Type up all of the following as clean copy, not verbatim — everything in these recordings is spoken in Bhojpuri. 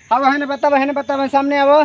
अब है बता सामने अब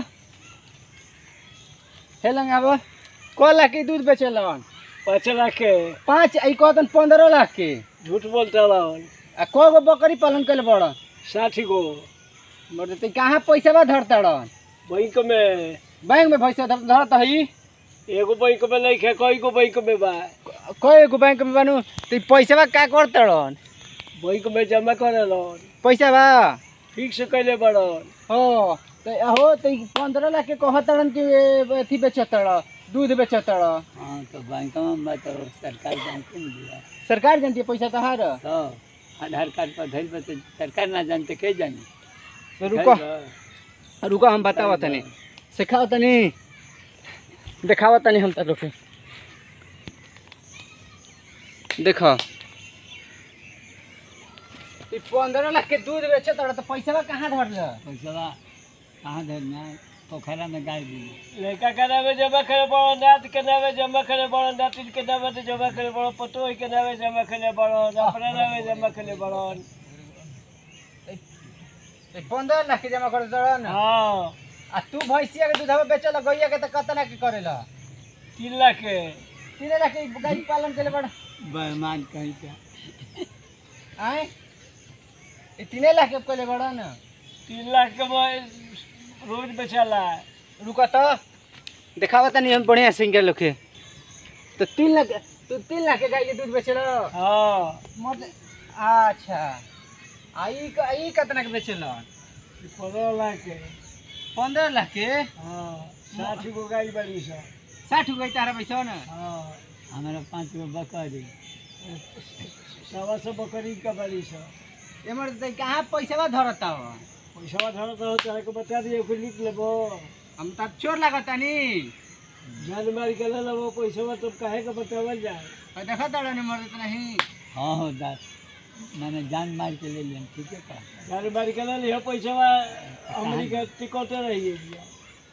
हे लंग अब को लाख के दूध बेचलन 5 लाख के 5 आई कहतन 15 लाख के झूठ बोलता रहन आ को गो बकरी पालन कइले बड़ 60 गो मर ते कहां पैसा बा धरता रन बैंक में पैसा धरता है एगो बैंक में नहीं है कई गो बैंक में बा कई गो बैंक में बनू ते पैसा बा का करता रन बैंक में जमा करेलन पैसा बा ठीक से कैले बड़न हो ते 15 लाख के कहतड़न कि अथी बेचतड़ दूध बेचतड़। हां तो बैंक में बात सरकार जानते नहीं दिया सरकार जानती है पैसा तहार तो आधार कार्ड पर धइल बा सरकार ना जानते के जानी तो रुको हम बताओ तनी सिखाओ तनी दिखाओ तनी हम तो लोग देखो 15 लाख के दूध बेचे तो पैसा कहाँ धर पैसा कहाँ धरना पोखरा में गाड़ दी लड़का के नामे जमा करे बड़ो नात के नामे जमा करे बड़ो नातिन के नामे तो जमा करे बड़ो पतोही के नामे जमा करे बड़ो अपना नामे जमा करे बड़ो 15 लाख के जमा कर दड़न। हां आ तू भैंसिया के दूध बेचल गैया के त कतना के करेला 3 लाख के 3 लाख के गाय पालन केले बड़ बेईमान कहीं का आए 3 लाख के केले बड़ न 3 लाख के रोज बेचला रुका तो दिखावा तनी हम बढ़िया सिंगल लोके तो 3 लाख तू 3 लाख के गाय के दूध बेचल। हां मतलब अच्छा आई कितना के बेचल 15 लाख के 15 लाख के हां 60 गो गाय बड़ी सा 60 गो तारा पैसा न। हां हमारा 5 गो बकरी 100 बकरी का बड़ी सा एमर त कहां पैसा धरता हो पैसा धरता हो चाहे को बता दिए को लिख लेबो हम त चोर लागता नी जान मार के ले लेबो पैसा तो काहे के बतावल जाए देखा तड़ा ने मर नहीं। हां हो दा मैंने जान मार के ले लिया ठीक है का जान मार के ले लिया पैसा अमेरिका टिकट रही है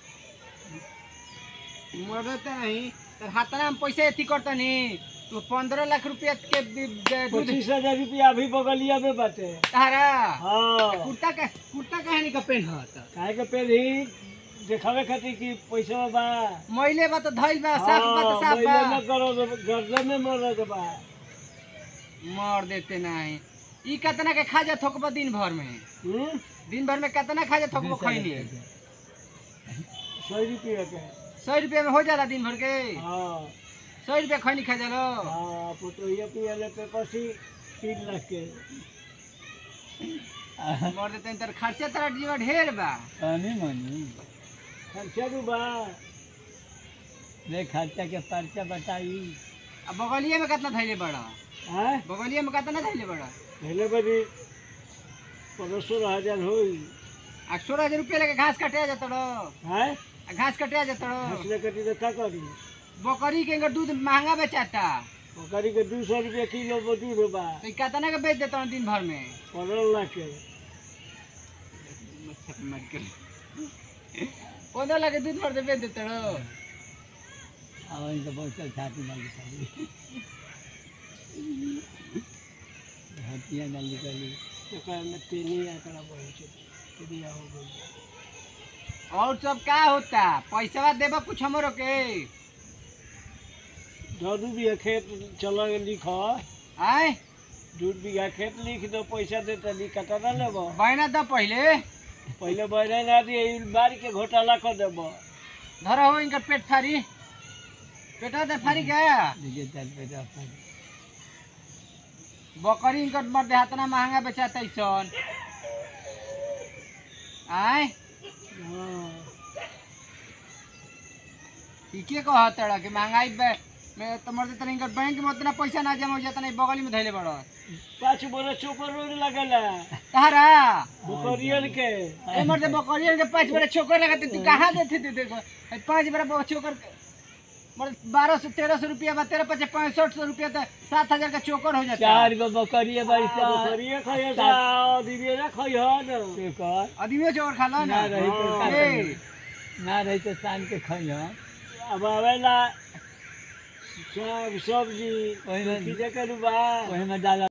मरता नहीं तो हाथना हम पैसा एथी करता नी तो 15 लाख रुपया के 25,000 रुपया अभी बगलिया में बाटे तारा। हां कुर्ता काहे नहीं का पहनत काहे के पहनी देखावे खातिर कि पैसा बा मैले बा तो धइल बा साफ बा तो साफ बा ना करो गर्दन में मर के बा मार देते नहीं ई कितना के खा जा थोकबा दिन भर में दिन भर में कितना खा जा थोकबा खइली 100 रुपया के 100 रुपया में हो जाला दिन भर के। हां 100 रुपया खइनी खा जालो। हां पुतोहिया पियाले पे पसी 3 लाख के मार देते तर खर्चा तरा जीवा ढेर बा पानी मानी खर्चा भी बा ले खर्चा के पर्चा बताई अब बगलिया में कितना धइले बड़ा हैं बगलिया में कितना धइले बड़ा पहले बड़ी 15,000 होई 16,000 रुपया लेके घास कटे जाता हैं घास कटे जाता हंसले कटी तो का करी बकरी के दूध महंगा बेचाता बकरी के 200 रुपया किलो दूध बा तो कितना के बेच देता दिन भर में 15 लाख के 15 लाख के दूध भर दे बेच देता अब इनका बहुत छाती ना निकाली हटिया ना निकाली तो कह में तेनी आंकड़ा पहुंचे किदिया हो गई और सब का होता पैसा देबा कुछ हमरो के दो बीघा खेत चला लिखा आए 2 बीघा खेत लिख दो पैसा देता ली कटा ना लेबो बहना द पहले बहना ना दिए बार के घोटाला कर देबो धरा हो इनका पेट फारी पेटा दे फारी गया देखिए चल पेटा फारी बकरी इनका मर दे हाथना महंगा बेचाता सन आए हां ठीक है कहत कि महंगाई में तो मर देता इनका बैंक में उतना पैसा ना जमा हो जाता नहीं बगल में धइले बड़ 5 बोरा चोकर रोड लगला तारा बकरियन के ए मर दे बकरियन के 5 बड़ा छोकर लगाते तू कहां देते थे देखो 5 बड़ा छोकर मर 1200 1300 रुपया बा 13 6500 रुपया तो 7,000 का चोकर हो जाता 4 गो बकरिया बड़ी सा बकरिया खाया सा दिवे ना खाया ना चोकर आदमी चोकर खा लो ना ना रही तो शाम के खाया अब आवेला साग सब्जी ओही में की जकर बा ओही में डाला